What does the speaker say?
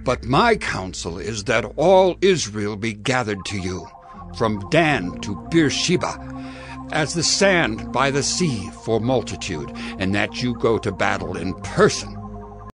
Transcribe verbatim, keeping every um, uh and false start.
But my counsel is that all Israel be gathered to you, from Dan to Beersheba, as the sand by the sea for multitude, and that you go to battle in person,